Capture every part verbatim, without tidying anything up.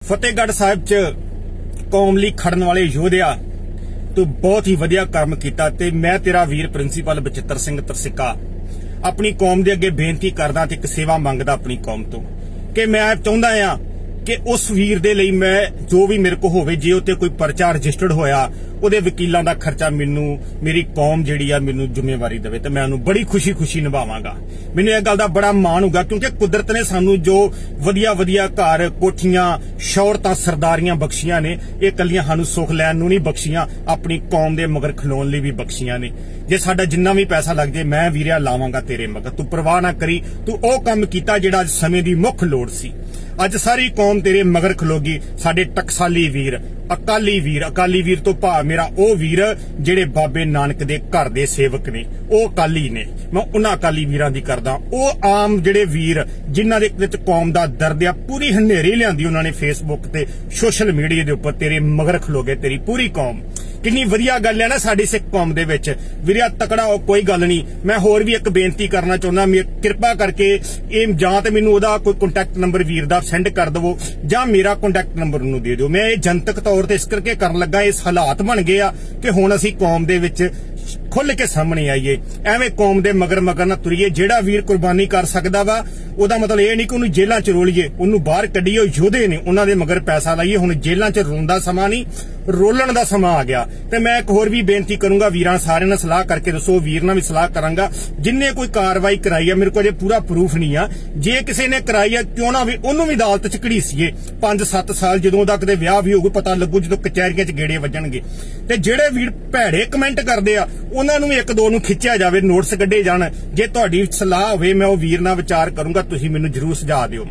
फतेहगढ़ साहिब च कौम लई खड़न वाले योधिया तू बहुत ही वधिया काम कीता ते मैं तेरा वीर प्रिंसीपल बचित्र सिंह तरसिका अपनी कौम दे अगे बेनती करदा ते एक सेवा मंगदा अपनी कौम तो कि मैं चाहुंदा आ कि उस वीर दे लई मैं जो भी मेरे को होवे जे उत्ते कोई परचा रजिस्टर्ड होया ਉਹਦੇ ਵਕੀਲਾਂ ਦਾ ਖਰਚਾ ਮੈਨੂੰ ਮੇਰੀ ਕੌਮ ਜਿਹੜੀ ਆ ਮੈਨੂੰ ਜ਼ਿੰਮੇਵਾਰੀ ਦੇਵੇ ਤੇ ਮੈਂ ਉਹਨੂੰ ਬੜੀ ਖੁਸ਼ੀ ਖੁਸ਼ੀ ਨਿਭਾਵਾਂਗਾ। ਮੈਨੂੰ ਇਹ ਗੱਲ ਦਾ ਬੜਾ ਮਾਣ ਹੋਗਾ ਕਿਉਂਕਿ ਕੁਦਰਤ ਨੇ ਸਾਨੂੰ ਜੋ ਵਧੀਆ ਵਧੀਆ ਘਰ ਕੋਠੀਆਂ ਸ਼ੌਹਰਤਾਂ ਸਰਦਾਰੀਆਂ ਬਖਸ਼ੀਆਂ ਨੇ ਇਹ ਕੱਲੀਆਂ ਸਾਨੂੰ ਸੁੱਖ ਲੈਣ ਨੂੰ ਨਹੀਂ ਬਖਸ਼ੀਆਂ ਆਪਣੀ ਕੌਮ ਦੇ ਮਗਰ ਖਲੋਣ ਲਈ ਵੀ ਬਖਸ਼ੀਆਂ ਨੇ। ਜੇ ਸਾਡਾ ਜਿੰਨਾ ਵੀ ਪੈਸਾ ਲੱਗ ਜੇ ਮੈਂ ਵੀਰਿਆ ਲਾਵਾਂਗਾ ਤੇਰੇ ਮਗਰ ਤੂੰ ਪਰਵਾਹ ਨਾ ਕਰੀ ਤੂੰ ਉਹ ਕੰਮ ਕੀਤਾ ਜਿਹੜਾ ਅੱਜ ਸਮੇਂ ਦੀ ਮੁੱਖ ਲੋੜ ਸੀ। ਅੱਜ ਸਾਰੀ ਕੌਮ ਤੇਰੇ ਮਗਰ ਖਲੋਗੀ ਸਾਡੇ ਟਕਸਾਲੀ ਵੀਰ अकाली वीर अकाली वीर तो भा मेरा ओ वीर जेड़े बाबे नानक दे घर दे सेवक ने ओ अकाली ने मैं उन्हां अकाली वीरां दी करदा ओ आम जेड़े वीर जिन्हां दे विच कौम दा दर्द आ पूरी हनेरी लिआंदी उन्हां ने फेसबुक ते सोशल मीडिया दे उपर तेरे मगर खलोगे तेरी पूरी कौम किन्नी वधिया गल है ना साडी सिख कौम दे विच वीरिया तकड़ा कोई गल नहीं। मैं होर भी एक बेनती करना चाहुंदा कृपा करके ਇਹ ਜਾਂ ਤੇ ਮੈਨੂੰ ਉਹਦਾ ਕੋਈ ਕੰਟੈਕਟ ਨੰਬਰ ਵੀਰ ਦਾ ਸੈਂਡ ਕਰ ਦਿਵੋ ਜਾਂ ਮੇਰਾ ਕੰਟੈਕਟ ਨੰਬਰ ਉਹਨੂੰ ਦੇ ਦਿਓ। ਮੈਂ ਇਹ ਜਨਤਕ ਤੌਰ ਤੇ ਇਸ ਕਰਕੇ ਕਰਨ ਲੱਗਾ ਇਸ ਹਾਲਾਤ ਬਣ ਗਏ ਆ ਕਿ ਹੁਣ ਅਸੀਂ ਕੌਮ ਦੇ ਵਿੱਚ खुल के सामने आईए एवें कौम दे मगर मगर ना तुरीए जेड़ा वीर कुर्बानी कर सकदा वा ओदा मतलब ये नहीं कि उन्हें जेलां च रोलीए उन्हें बाहर कड्डीए योधे ने उन्हां दे मगर पैसा लाइए हुण जेलां च रोण दा समा नहीं रोलण दा समा आ गया। ते मैं एक होर भी बेनती करूंगा वीरां सारे नाल सलाह करके दसो वीर नाल भी सलाह करांगा जिन्ने कोई कार्रवाई कराई है मेरे को अजे पूरा प्रूफ नहीं आ जे किसी ने कराई है क्यों ना भी उन्होंने भी अदालत च घड़ीसीए पांच सत्त साल जदों तक दे विआह भी होਊ पता लगू जदों कचहरियां च गेड़े वजणगे ते जेड़े वीर भैड़े कमेंट करदे आ उन्हां नूं एक दो नूं खिच्चिया जावे नोटिस कड्ढे जाण जे तुहाडी सलाह होवे मैं ओ वीर नाल विचार करूंगा तुसीं मैनूं जरूर सुझाव दिओ।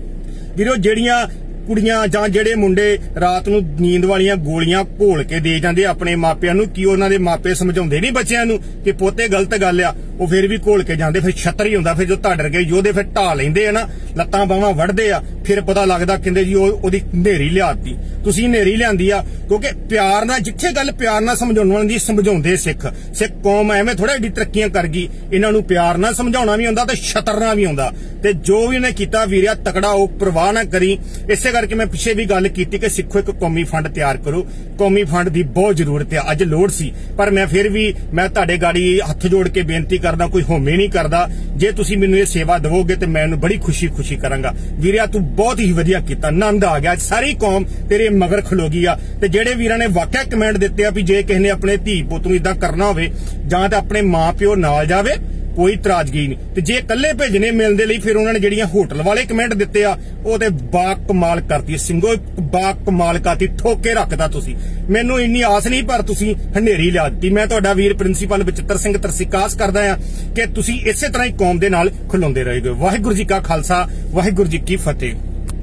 वीरो जेड़ियां कुड़ियां जां जेड़े मुंडे रात नूं नींद वालियां गोलियां घोल के दे जांदे अपने मापियां नूं कि उन्हां दे मापे समझाउंदे नहीं बच्चियां नूं कि पोते गलत गल आ ਉਹ ਫਿਰ ਵੀ ਘੋਲ ਕੇ ਜਾਂਦੇ ਫਿਰ ਛੱਤਰ ਹੀ ਹੁੰਦਾ ਫਿਰ ਜੋ ਧਾੜ ਰਗੇ ਯੋਧੇ ਫਿਰ ਢਾ ਲੈਂਦੇ ਆ ਨਾ ਲੱਤਾਂ ਬਾਹਾਂ ਵੜਦੇ ਆ ਫਿਰ ਪਤਾ ਲੱਗਦਾ ਕਹਿੰਦੇ ਜੀ ਉਹ ਉਹਦੀ ਹਨੇਰੀ ਲਿਆਤੀ ਤੁਸੀਂ ਹਨੇਰੀ ਲਿਆਂਦੀ ਆ ਕਿਉਂਕਿ ਪਿਆਰ ਨਾਲ ਜਿੱਥੇ ਗੱਲ ਪਿਆਰ ਨਾਲ ਸਮਝਾਉਣ ਵਾਲੀ ਦੀ ਸਮਝਾਉਂਦੇ ਸਿੱਖ ਸਿੱਖ ਕੌਮ ਐਵੇਂ ਥੋੜਾ ਏਡੀ ਤਰੱਕੀਆਂ ਕਰ ਗਈ ਇਹਨਾਂ ਨੂੰ ਪਿਆਰ ਨਾਲ ਸਮਝਾਉਣਾ ਵੀ ਆਉਂਦਾ ਤੇ ਛਤਰਨਾ ਵੀ ਆਉਂਦਾ ਤੇ ਜੋ ਵੀ ਇਹਨੇ ਕੀਤਾ ਵੀਰਿਆ ਤਕੜਾ ਉਹ ਪਰਵਾਹ ਨਾ ਕਰੀ। ਇਸੇ ਕਰਕੇ ਮੈਂ ਪਿੱਛੇ ਵੀ ਗੱਲ ਕੀਤੀ ਕਿ ਸਿੱਖੋ ਇੱਕ ਕੌਮੀ ਫੰਡ ਤਿਆਰ ਕਰੋ ਕੌਮੀ ਫੰਡ ਦੀ ਬਹੁਤ ਜ਼ਰੂਰਤ ਹੈ ਅੱਜ ਲੋੜ ਸੀ ਪਰ ਮੈਂ ਫਿਰ ਵੀ ਮੈਂ ਤੁਹਾਡੇ ਗਾੜੀ ਹੱਥ ਜੋੜ ਕੇ ਬੇਨਤੀ करदा कोई होमे नहीं करदा जे तुसी मैनूं ये सेवा दवोगे तो मैं बड़ी खुशी खुशी करांगा। वीरिया तू बहुत ही वधिया कीता आनंद आ गया सारी कौम तेरे मगर खलोगी आ ते जेड़े वीरां ने वाकई कमेंट दिते आ भी जे किसी ने अपने धी पुत नूं इदां करना होवे जां ते अपने मां प्यो नाल जावे कोई इतराजगी नहीं ते जे कल्ले भेजने मिलने लई फिर उन्होंने जेड़ियां होटल वाले कमेंट दिते आ ओह ते बा कमाल करती सिंगो बा कमाल करती ठोके रखदा तुसी मैनूं इन्नी आस नहीं पर तुसी हनेरी लिया दित्ती। मैं तुहाडा वीर प्रिंसीपल बचित्र सिंह तरसिका आस करदा आ कि तुसी इसे तरह ही कौम दे नाल खलोंदे रहोगे। वाहिगुरू जी का खालसा वाहिगुरू जी की फतेह।